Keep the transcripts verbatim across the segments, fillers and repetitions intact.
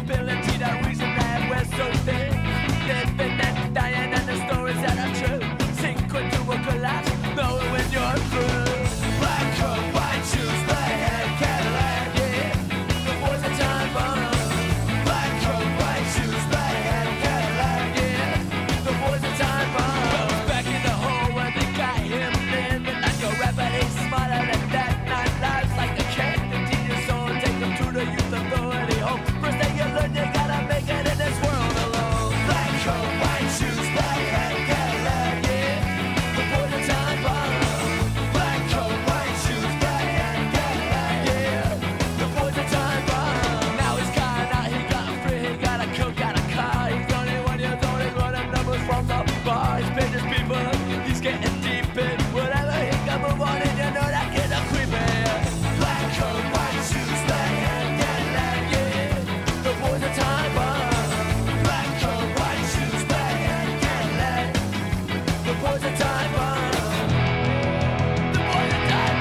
ability, the reason that we're so thin. Living and dying and the stories that are true. Sink into a collapse, knowing when you're through. Black coat, white shoes, black hat, Cadillac, yeah. The boys are time bomb. Black coat, white shoes, black hat, Cadillac, yeah. The boys are time bomb. Goes back in the hole where they got him living like a rapper. He's smarter than that. Nine lives like a cat. The teacher's soul, take them to the youth authority home. First thing you learn, you gotta make it in this world alone. Black coat, white shoes, black hat, Cadillac, yeah. The boys are time bomb. Black coat, white shoes, black hat, Cadillac, yeah. The boys are time bomb. Now he's gone out, he got free, he got a coat, got a car. He's twenty-one years old, he's running numbers from the bar. He's paying his people, he's getting deep in whatever he can move on, and you know that kid a creepy. Black coat, white shoes, black hat, Cadillac, yeah. The boys are time bomb. Black coat, white shoes, black hat, Cadillac. The boys are time bomb. The boys are time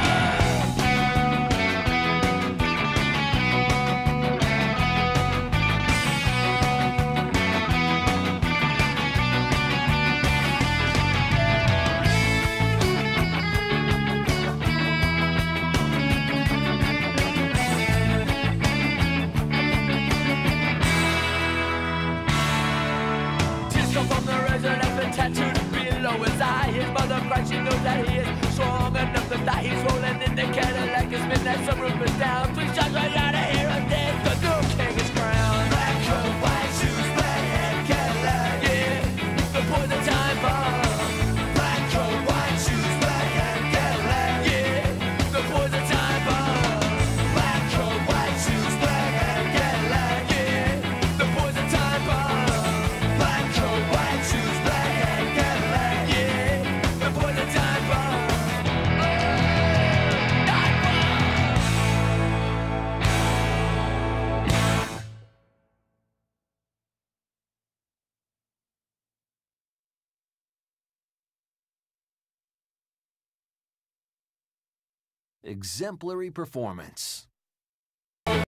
Tears come from the razor that's been tattooed below his eye. His mother cries, she knows that he is strong enough to die. He's rolling in the Cadillac, his midnight sunroof is down. Three shots right out of here and dead, the new king is crowned. Black coat, white shoes, black hat, Cadillac, yeah. The boys are time bomb. Black coat, white shoes, black hat, Cadillac, yeah. The boys are time bomb. Black coat, white shoes, black hat, Cadillac, yeah. The boys are time bomb. Black coat, white shoes, black hat, Cadillac, yeah. The boys are time bomb. Time bomb. Exemplary performance.